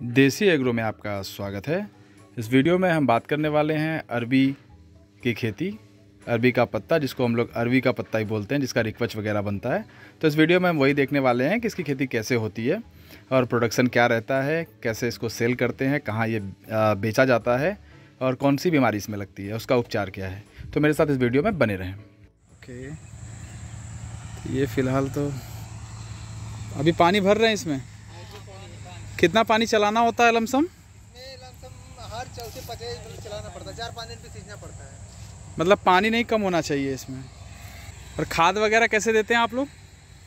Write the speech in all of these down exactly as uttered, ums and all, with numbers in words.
देसी एग्रो में आपका स्वागत है। इस वीडियो में हम बात करने वाले हैं अरबी की खेती, अरबी का पत्ता जिसको हम लोग अरबी का पत्ता ही बोलते हैं, जिसका रिक्वच वगैरह बनता है। तो इस वीडियो में हम वही देखने वाले हैं कि इसकी खेती कैसे होती है और प्रोडक्शन क्या रहता है, कैसे इसको सेल करते हैं, कहाँ ये बेचा जाता है और कौन सी बीमारी इसमें लगती है, उसका उपचार क्या है। तो मेरे साथ इस वीडियो में बने रहें। ओके, ये फ़िलहाल तो अभी पानी भर रहे हैं इसमें। कितना पानी चलाना होता है लमसम? हर चौथे पचे चलाना पड़ता है, चार पाँच दिन पे सींचना पड़ता है। मतलब पानी नहीं कम होना चाहिए इसमें। और खाद वगैरह कैसे देते हैं आप लोग?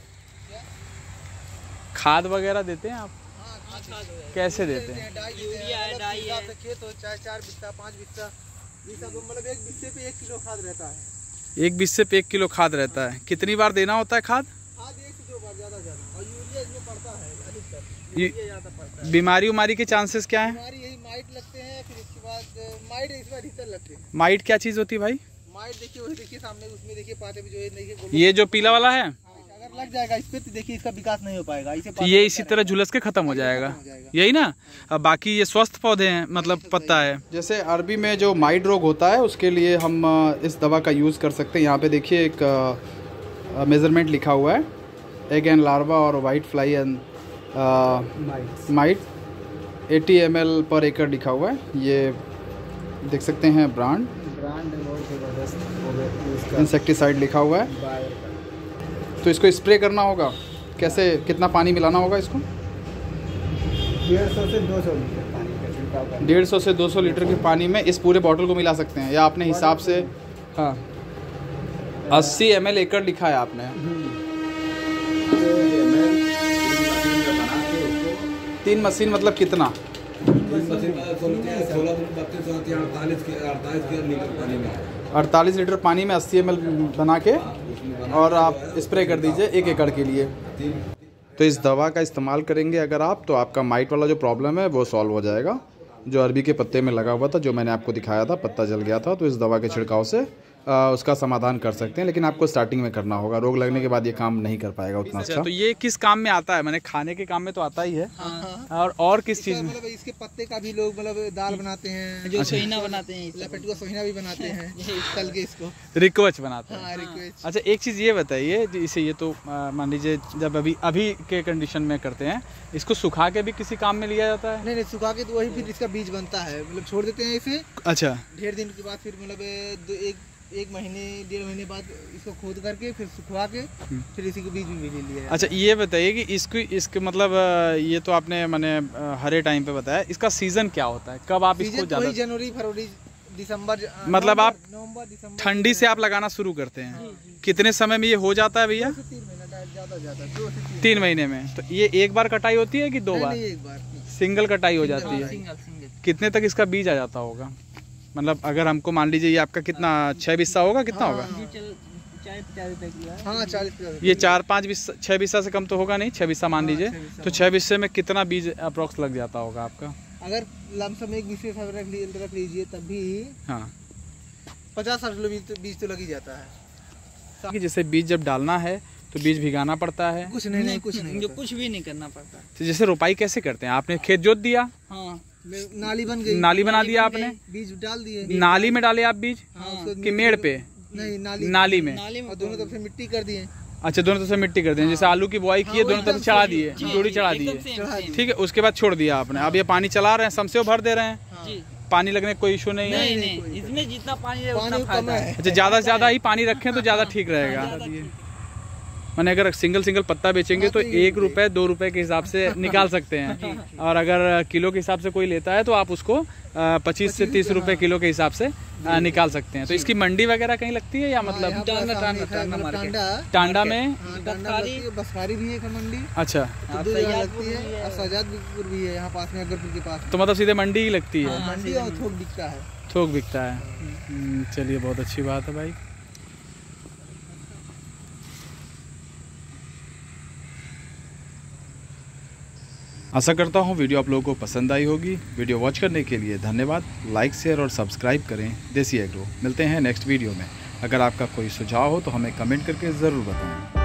खाद वगैरह देते हैं आप? हाँ, खाद कैसे देते हैं? यूरिया है, डाई है। खेत हो चाहे चार बिस्सा पाँच बिस्सा, मतलब एक बिस्से पे एक किलो खाद रहता है। एक बिस्से पे एक किलो खाद रहता है। कितनी बार देना होता है खाद? खाद एक से दो बार, ज़्यादा ज़्यादा। और यूरिया इसमें पड़ता है अधिकतर, ये ज़्यादा पड़ता है। बीमारी उमारी के चांसेस क्या हैं? बीमारी यही माइट लगते हैं, फिर इसके बाद माइट इसमें अधिकतर लगते हैं। माइट क्या चीज़ होती है भाई? माइट देखिए, वही देखिए सामने, उसमें देखिए पाते भी जो है नहीं, ये जो पीला वाला है, अगर लग जाएगा इस पे तो देखिए इसका विकास नहीं हो पाएगा। इसे तो ये इसी तरह झुलस के ख़त्म हो जाएगा, यही ना। अब बाकी ये स्वस्थ पौधे हैं, मतलब पत्ता है। जैसे अरबी में जो माइट रोग होता है उसके लिए हम इस दवा का यूज़ कर सकते हैं। यहाँ पे देखिए एक मेज़रमेंट लिखा हुआ है, एग एंड लार्वा और वाइट फ्लाई एंड माइट अस्सी एम एल पर एकड़ लिखा हुआ है। ये देख सकते हैं ब्रांड ब्रांड बहुत जबरदस्त इंसेक्टिसाइड लिखा हुआ है। तो इसको स्प्रे करना होगा। कैसे, कितना पानी मिलाना होगा इसको? डेढ़ सौ से दो सौ लीटर पानी का छिड़काव करना। डेढ़ सौ से दो सौ लीटर के पानी में इस पूरे बॉटल को मिला सकते हैं, या अपने हिसाब से। हाँ, अस्सी एम एल एकड़ लिखा है आपने। तीन मशीन मतलब कितना? अड़तालीस लीटर पानी में अस्सी एम एल बना के और आप स्प्रे कर दीजिए एक एकड़ के लिए। तो इस दवा का इस्तेमाल करेंगे अगर आप, तो आपका माइट वाला जो प्रॉब्लम है वो सॉल्व हो जाएगा। जो अरबी के पत्ते में लगा हुआ था, जो मैंने आपको दिखाया था, पत्ता जल गया था, तो इस दवा के छिड़काव से आ, उसका समाधान कर सकते हैं। लेकिन आपको स्टार्टिंग में करना होगा, रोग लगने के बाद ये काम नहीं कर पाएगा उतना अच्छा। तो ये किस काम में आता है? मैंने खाने के काम में तो आता ही है। हाँ। और और किस चीज़ में? मतलब इसके पत्ते का भी लोग मतलब दाल बनाते हैं, जो सोहिना बनाते हैं, लपेटुआ सोहिना भी बनाते हैं तल के इसको रिक्वच बनाते हैं। हाँ, रिक्वच। अच्छा, एक चीज़ ये बताइए, इसे ये तो मान लीजिए जब अभी अभी के कंडीशन में करते हैं, इसको सुखा के भी किसी काम में लिया जाता है? नहीं नहीं, सुखा के तो वही फिर इसका बीज बनता है, मतलब छोड़ देते हैं इसे। अच्छा, डेढ़ दिन के बाद फिर मतलब एक एक महीने डेढ़ महीने बाद इसको खोद करके फिर सुखवा के फिर इसी को बीज भी ले लिया। अच्छा, ये बताइए कि इसको इसके मतलब ये तो आपने मैंने हरे टाइम पे बताया, इसका सीजन क्या होता है? कब आप इसको ज़्यादा? जनवरी फरवरी दिसंबर, मतलब आप नवंबर दिसंबर ठंडी से आप लगाना शुरू करते हैं। कितने समय में ये हो जाता है भैया? ज़्यादा ज़्यादा तीन महीने में। तो ये एक बार कटाई होती है कि दो बार? एक बार सिंगल कटाई हो जाती है। कितने तक इसका बीज आ जाता होगा? मतलब अगर हमको मान लीजिए ये आपका कितना, छः बिस्सा होगा, कितना होगा? हाँ, चालीस। ये चार पाँच बिस्सा, छः बिस्सा से कम तो होगा नहीं, छः बिस्सा मान लीजिए। तो छः बिस्से में कितना बीज अप्रोक्स लग जाता होगा आपका? अगर लमसम एक बिस्से रख लीजिए तब भी हाँ, पचास साठ किलो बीज तो लग ही जाता है। जैसे बीज जब डालना है तो बीज भिगाना पड़ता है? कुछ नहीं नहीं, कुछ नहीं, जो कुछ भी नहीं करना पड़ता। तो जैसे रोपाई कैसे करते हैं? आपने खेत जोत दिया, हाँ, नाली बन गई, नाली बना दिया आपने, बीज डाल दिए। नाली में डाले आप बीज? हाँ, कि मेड़ पे? नहीं, नाली नाली में। और दोनों तरफ से मिट्टी कर दिए। अच्छा, दोनों तरफ से मिट्टी कर दें। जैसे आलू की बुआई की है, दोनों तरफ चढ़ा दिए, जोड़ी चढ़ा दिए, ठीक है। उसके बाद छोड़ दिया आपने। अब ये पानी चला रहे हैं, समसे भर दे रहे हैं, पानी लगने का कोई इशू नहीं है? नहीं नहीं, इसमें जितना पानी है उतना फायदा है। अच्छा, ज़्यादा से ज़्यादा ही पानी रखें तो ज़्यादा ठीक रहेगा। मैंने अगर सिंगल सिंगल पत्ता बेचेंगे तो एक रुपए दो रुपए के हिसाब से निकाल सकते हैं, और अगर किलो के हिसाब से कोई लेता है तो आप उसको पच्चीस से तीस रुपए किलो के हिसाब से निकाल सकते हैं। तो इसकी मंडी वगैरह कहीं लगती है या मतलब टांडा में? बसखारी भी है मंडी। अच्छा, लगती है, और सजादपुर भी है यहाँ पास में, अगरपुर के पास। तो मतलब सीधे मंडी ही लगती है? मंडी और थोक बिकता है। थोक बिकता है। चलिए, बहुत अच्छी बात है भाई। आशा करता हूँ वीडियो आप लोगों को पसंद आई होगी। वीडियो वॉच करने के लिए धन्यवाद। लाइक, शेयर और सब्सक्राइब करें देसी एग्रो। मिलते हैं नेक्स्ट वीडियो में। अगर आपका कोई सुझाव हो तो हमें कमेंट करके ज़रूर बताएं।